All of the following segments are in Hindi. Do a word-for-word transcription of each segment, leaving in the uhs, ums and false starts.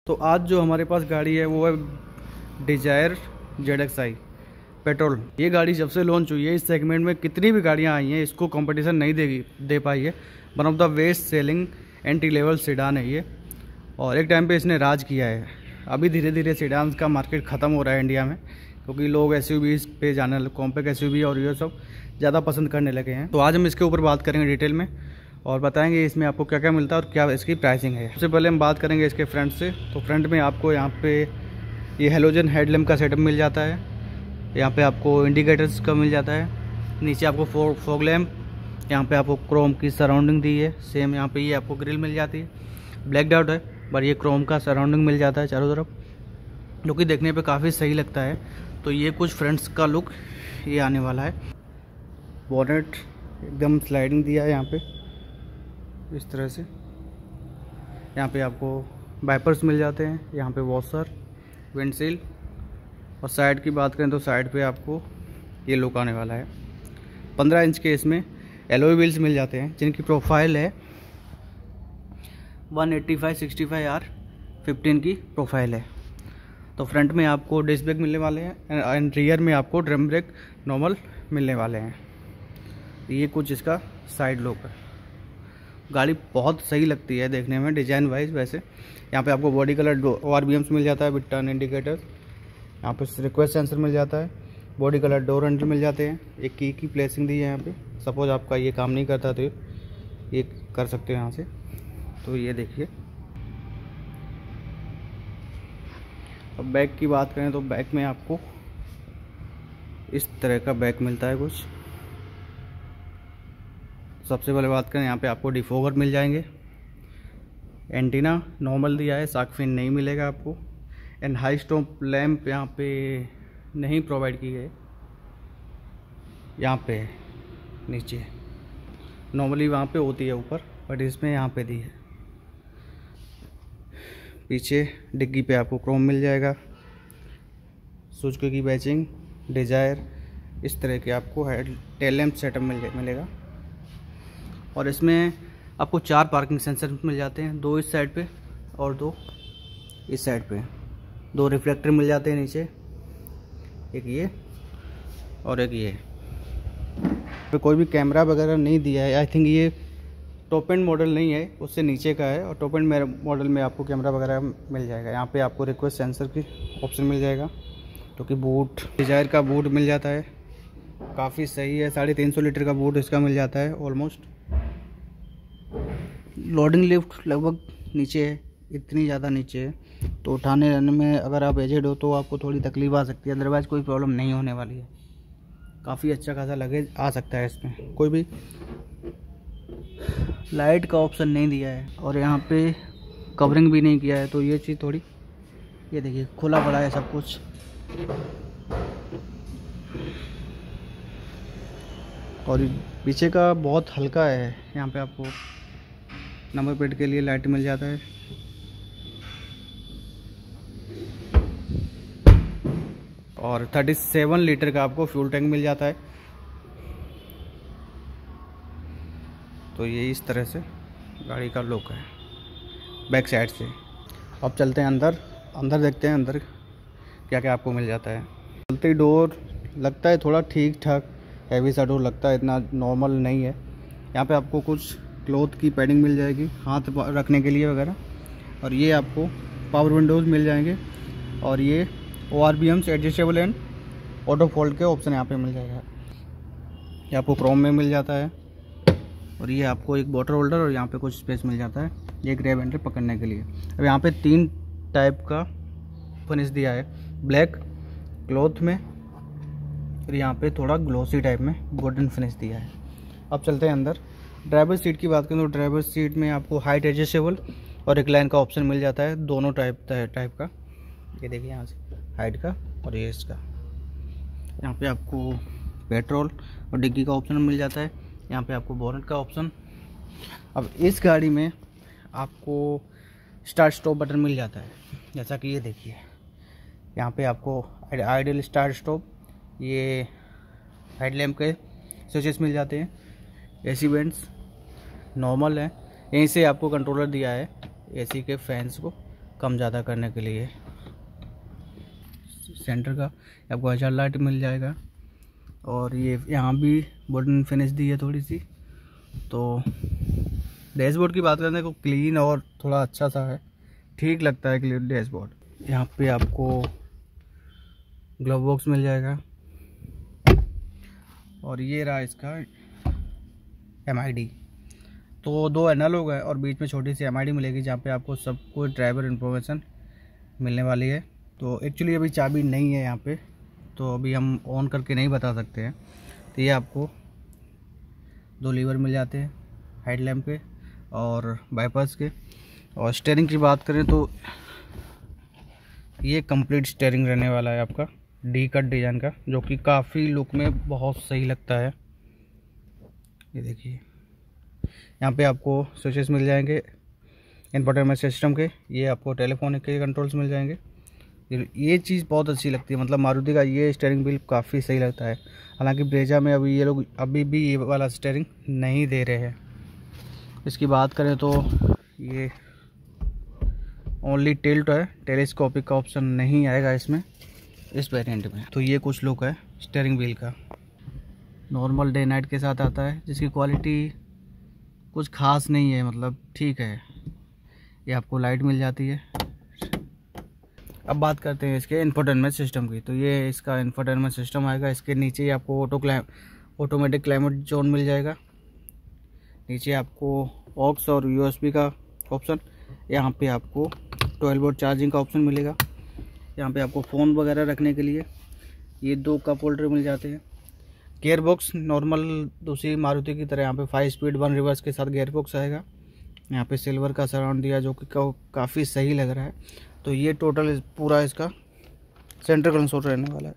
तो आज जो हमारे पास गाड़ी है वो है Dzire Z X I petrol. ये गाड़ी जब से लॉन्च हुई है इस सेगमेंट में कितनी भी गाड़ियां आई हैं इसको कंपटीशन नहीं देगी दे पाई है। One of the best selling entry level sedan है ये, और एक टाइम पे इसने राज किया है। अभी धीरे धीरे सीडान का मार्केट ख़त्म हो रहा है इंडिया में, क्योंकि लोग एसयूवीज़ पे जाने कॉम्पैक्ट एसयूवी और ये सब ज़्यादा पसंद करने लगे हैं। तो आज हम इसके ऊपर बात करेंगे डिटेल में और बताएंगे इसमें आपको क्या क्या मिलता है और क्या इसकी प्राइसिंग है। सबसे पहले हम बात करेंगे इसके फ्रंट से। तो फ्रंट में आपको यहाँ पे ये हेलोजन हेडलैम्प का सेटअप मिल जाता है। यहाँ पे आपको इंडिकेटर्स का मिल जाता है। नीचे आपको फो फॉग लैम्प, यहाँ पे आपको क्रोम की सराउंडिंग दी है। सेम यहाँ पे ये आपको ग्रिल मिल जाती है। ब्लैक डाउट है पर ये क्रोम का सराउंडिंग मिल जाता है चारों तरफ, जो कि देखने पे काफ़ी सही लगता है। तो ये कुछ फ्रंट्स का लुक ये आने वाला है। बॉनेट एकदम स्लाइडिंग दिया है यहाँ पे इस तरह से। यहाँ पे आपको वाइपर्स मिल जाते हैं, यहाँ पे वॉशर, विंडशील्ड। और साइड की बात करें तो साइड पे आपको ये लुक आने वाला है। पंद्रह इंच के इसमें एलॉय व्हील्स मिल जाते हैं जिनकी प्रोफाइल है one eighty five sixty five R fifteen की प्रोफाइल है। तो फ्रंट में आपको डिस्क ब्रेक मिलने वाले हैं एंड रियर में आपको ड्रम ब्रेक नॉर्मल मिलने वाले हैं। ये कुछ इसका साइड लुक है। गाड़ी बहुत सही लगती है देखने में डिज़ाइन वाइज। वैसे यहाँ पे आपको body colour O R V Ms मिल जाता है विद टर्न इंडिकेटर। यहाँ पे रिक्वेस्ट सेंसर मिल जाता है। बॉडी कलर डोर हैंडल मिल जाते हैं। एक की की प्लेसिंग दी है यहाँ पे। सपोज आपका ये काम नहीं करता तो ये कर सकते हो यहाँ से। तो ये देखिए। अब बैक की बात करें तो बैक में आपको इस तरह का बैक मिलता है कुछ। सबसे पहले बात करें यहाँ पे आपको डिफोगर मिल जाएंगे। एंटीना नॉर्मल दिया है, शार्क फिन नहीं मिलेगा आपको। एंड हाई स्टॉप लैंप यहाँ पे नहीं प्रोवाइड की गई। यहाँ पे नीचे नॉर्मली वहाँ पे होती है ऊपर, बट इसमें यहाँ पे दी है। पीछे डिग्गी पे आपको क्रोम मिल जाएगा। सुजुकी की बैचिंग, डिजायर, इस तरह के आपको हेड टेल लैंप सेटअप मिल मिलेगा। और इसमें आपको चार पार्किंग सेंसर मिल जाते हैं, दो इस साइड पे और दो इस साइड पे। दो रिफ्लेक्टर मिल जाते हैं नीचे, एक ये और एक ये। तो कोई भी कैमरा वगैरह नहीं दिया है। आई थिंक ये टॉप एंड मॉडल नहीं है, उससे नीचे का है। और टॉप एंड मॉडल में आपको कैमरा वगैरह मिल जाएगा। यहाँ पे आपको रिक्वेस्ट सेंसर की ऑप्शन मिल जाएगा। तो कि बूट डिजायर का बूट मिल जाता है, काफ़ी सही है। साढ़े तीन सौ लीटर का बूट इसका मिल जाता है ऑलमोस्ट। लोडिंग लिफ्ट लगभग नीचे है, इतनी ज़्यादा नीचे है, तो उठाने रहने में अगर आप एजेड हो तो आपको थोड़ी तकलीफ आ सकती है। अदरवाइज़ कोई प्रॉब्लम नहीं होने वाली है। काफ़ी अच्छा खासा लगेज आ सकता है इसमें। कोई भी लाइट का ऑप्शन नहीं दिया है और यहाँ पे कवरिंग भी नहीं किया है, तो ये चीज़ थोड़ी, ये देखिए खुला पड़ा है सब कुछ। और पीछे का बहुत हल्का है। यहाँ पे आपको नंबर प्लेट के लिए लाइट मिल जाता है। और सैंतीस लीटर का आपको फ्यूल टैंक मिल जाता है। तो ये इस तरह से गाड़ी का लुक है बैक साइड से। अब चलते हैं अंदर। अंदर देखते हैं अंदर क्या क्या आपको मिल जाता है। चलते डोर लगता है थोड़ा ठीक ठाक, हैवी सा डोर लगता है, इतना नॉर्मल नहीं है। यहाँ पे आपको कुछ क्लॉथ की पैडिंग मिल जाएगी हाथ रखने के लिए वगैरह। और ये आपको पावर विंडोज़ मिल जाएंगे। और ये O R V Ms adjustable and auto fold के ऑप्शन यहाँ पे मिल जाएगा। ये आपको क्रोम में मिल जाता है। और ये आपको एक वाटर होल्डर और यहाँ पे कुछ स्पेस मिल जाता है, ये ग्रैब हैंडल पकड़ने के लिए। अब यहाँ पे तीन टाइप का फिनिश दिया है, ब्लैक क्लॉथ में और यहाँ पे थोड़ा ग्लोसी टाइप में गोल्डन फिनिश दिया है। अब चलते हैं अंदर। ड्राइवर सीट की बात करें तो ड्राइवर सीट में आपको हाइट एडजस्टेबल और रिक्लाइन का ऑप्शन मिल जाता है, दोनों टाइप टाइप का। ये देखिए यहाँ से हाइट का और ये इसका। यहाँ पे आपको पेट्रोल और डिग्गी का ऑप्शन मिल जाता है। यहाँ पे आपको बोनट का ऑप्शन। अब इस गाड़ी में आपको स्टार्ट स्टॉप बटन मिल जाता है, जैसा कि ये देखिए। यहाँ पे आपको आइडियल स्टार्ट स्टॉप, ये हेडलैम्प के स्विचेस मिल जाते हैं। एसी वेंट्स नॉर्मल है, यहीं से आपको कंट्रोलर दिया है एसी के फैंस को। कम ज़्यादा करने के लिए। सेंटर का आपको हजार लाइट मिल जाएगा। और ये यहाँ भी वुडन फिनिश दी है थोड़ी सी। तो डैशबोर्ड की बात करने को क्लीन और थोड़ा अच्छा सा है, ठीक लगता है क्लीन डैशबोर्ड। यहाँ पे आपको ग्लव बॉक्स मिल जाएगा। और ये रहा इसका एम आई डी। तो दो एनालॉग है और बीच में छोटी सी एम आई डी मिलेगी, जहाँ पे आपको सब कुछ ड्राइवर इन्फॉर्मेशन मिलने वाली है। तो एक्चुअली अभी चाबी नहीं है यहाँ पे, तो अभी हम ऑन करके नहीं बता सकते हैं। तो ये आपको दो लीवर मिल जाते हैं हेडलैम्प के और वाइपर्स के। और स्टीयरिंग की बात करें तो ये कंप्लीट स्टीयरिंग रहने वाला है आपका डी कट डिज़ाइन का, जो कि काफ़ी लुक में बहुत सही लगता है। ये देखिए यहाँ पे आपको स्विचेस मिल जाएंगे इंफोटेनमेंट सिस्टम के। ये आपको टेलीफोन के कंट्रोल्स मिल जाएंगे। ये चीज़ बहुत अच्छी लगती है, मतलब मारुति का ये स्टीयरिंग व्हील काफ़ी सही लगता है। हालांकि ब्रेजा में अभी ये लोग अभी भी ये वाला स्टीयरिंग नहीं दे रहे हैं। इसकी बात करें तो ये ओनली टिल्ट है, टेलीस्कोपिक का ऑप्शन नहीं आएगा इसमें इस वेरिएंट में। तो ये कुछ लुक है स्टीयरिंग व्हील का। नॉर्मल डे नाइट के साथ आता है, जिसकी क्वालिटी कुछ खास नहीं है, मतलब ठीक है। ये आपको लाइट मिल जाती है। अब बात करते हैं इसके इंफोटेनमेंट सिस्टम की। तो ये इसका इंफोटेनमेंट सिस्टम आएगा। इसके नीचे ही आपको auto clime automatic climate zone मिल जाएगा। नीचे आपको ऑक्स और यूएसबी का ऑप्शन। यहाँ पे आपको ट्वेल्व वोल्ट चार्जिंग का ऑप्शन मिलेगा। यहाँ पे आपको फ़ोन वगैरह रखने के लिए ये दो कप होल्डर मिल जाते हैं। गियर बॉक्स नॉर्मल दूसरी मारुति की तरह यहाँ पे फाइव स्पीड वन रिवर्स के साथ गियर बॉक्स आएगा। यहाँ पे सिल्वर का सराउंड दिया, जो कि काफ़ी सही लग रहा है। तो ये टोटल पूरा इसका सेंटर कंसोल रहने वाला है।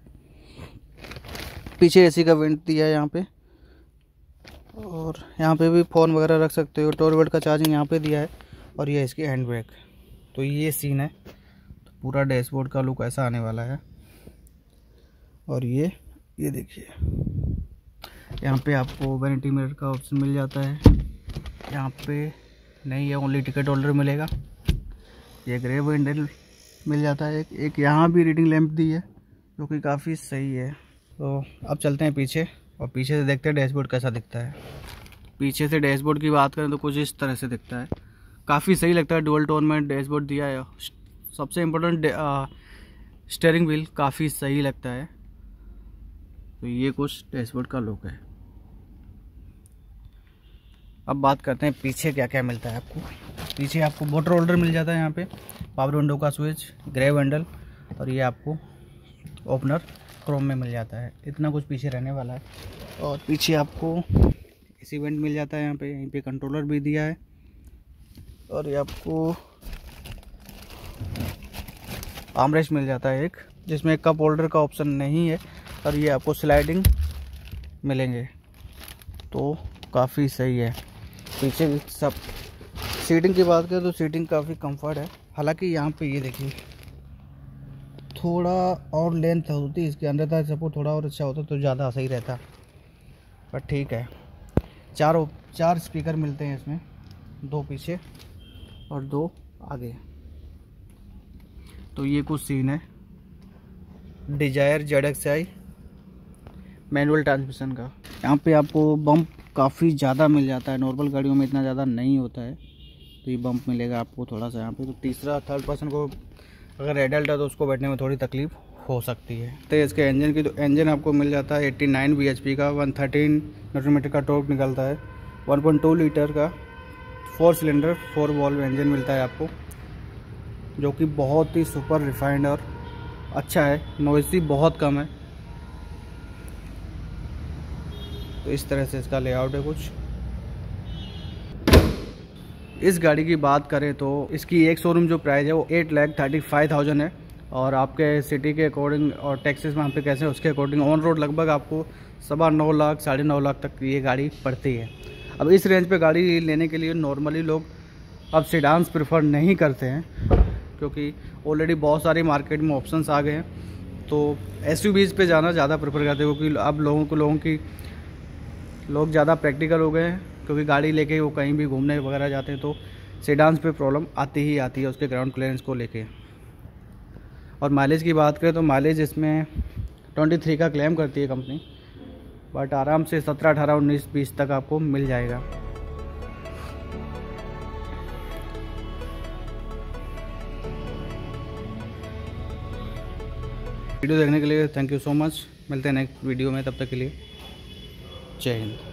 पीछे एसी का वेंट दिया है यहाँ पे, और यहाँ पे भी फ़ोन वगैरह रख सकते हो। ट्वेल्व वोल्ट का चार्जिंग यहाँ पे दिया है। और ये इसकी हैंड ब्रेक। तो ये सीन है। तो पूरा डैशबोर्ड का लुक ऐसा आने वाला है। और ये ये देखिए यहाँ पे आपको वैनिटी मिरर का ऑप्शन मिल जाता है। यहाँ पे नहीं है, ओनली टिकट होल्डर मिलेगा। ये ग्रे विंडल मिल जाता है। एक, एक यहाँ भी रीडिंग लैंप दी है, जो कि काफ़ी सही है। तो अब चलते हैं पीछे और पीछे से देखते हैं डैशबोर्ड कैसा दिखता है। पीछे से डैशबोर्ड की बात करें तो कुछ इस तरह से दिखता है। काफ़ी सही लगता है, डुअल टोन में डैशबोर्ड दिया है। सबसे इम्पोर्टेंट स्टीयरिंग व्हील काफ़ी सही लगता है। तो ये कुछ डैशबोर्ड का लुक है। अब बात करते हैं पीछे क्या क्या मिलता है आपको। पीछे आपको वाटर होल्डर मिल जाता है, यहाँ पे पावर विंडो का स्विच, ग्रे हैंडल, और ये आपको ओपनर क्रोम में मिल जाता है। इतना कुछ पीछे रहने वाला है। और पीछे आपको एसी वेंट मिल जाता है। यहाँ पे यहीं पे कंट्रोलर भी दिया है। और ये आपको आर्मरेस्ट मिल जाता है एक, जिसमें कप होल्डर का ऑप्शन नहीं है। और ये आपको स्लाइडिंग मिलेंगे, तो काफ़ी सही है। पीछे सब सीटिंग की बात करें तो सीटिंग काफ़ी कंफर्ट है। हालांकि यहाँ पे ये देखिए थोड़ा और लेंथ होती इसके अंदर था, सपोर्ट थोड़ा और अच्छा होता तो ज़्यादा सही रहता, पर ठीक है। चारों चार स्पीकर मिलते हैं इसमें, दो पीछे और दो आगे। तो ये कुछ सीन है Dzire Z X I manual transmission का। यहाँ पे आपको बम्प काफ़ी ज़्यादा मिल जाता है, नॉर्मल गाड़ियों में इतना ज़्यादा नहीं होता है। तो ये बम्प मिलेगा आपको थोड़ा सा यहाँ पे। तो तीसरा थर्ड पर्सन को अगर एडल्ट है तो उसको बैठने में थोड़ी तकलीफ हो सकती है। तो इसके इंजन की तो इंजन आपको मिल जाता है eighty nine B H P का, वन थर्टीन न्यूटन मीटर का टॉर्क निकलता है, वन पॉइंट टू लीटर का four cylinder four valve engine मिलता है आपको, जो कि बहुत ही सुपर रिफाइंड और अच्छा है। नॉइज़ी बहुत कम है। तो इस तरह से इसका लेआउट है कुछ। इस गाड़ी की बात करें तो इसकी एक शोरूम जो प्राइस है वो eight lakh thirty five thousand है। और आपके सिटी के अकॉर्डिंग और टैक्सेस वहाँ पे कैसे उसके अकॉर्डिंग ऑन रोड लगभग आपको सवा नौ लाख साढ़े नौ लाख तक ये गाड़ी पड़ती है। अब इस रेंज पे गाड़ी लेने के लिए नॉर्मली लोग अब सेडान्स प्रेफर नहीं करते हैं, क्योंकि ऑलरेडी बहुत सारी मार्केट में ऑप्शंस आ गए हैं। तो एसयूवीज़ पे जाना ज़्यादा प्रेफर करते हैं, क्योंकि अब लोगों को लोगों की लोग ज़्यादा प्रैक्टिकल हो गए हैं, क्योंकि गाड़ी लेके वो कहीं भी घूमने वगैरह जाते हैं तो सेडान्स पे प्रॉब्लम आती ही आती है उसके ग्राउंड क्लियरेंस को लेके। और माइलेज की बात करें तो माइलेज इसमें तेईस का क्लेम करती है कंपनी, बट आराम से सत्रह अठारह उन्नीस बीस तक आपको मिल जाएगा। वीडियो देखने के लिए थैंक यू सो मच। मिलते हैं नेक्स्ट वीडियो में, तब तक के लिए जय हिंद।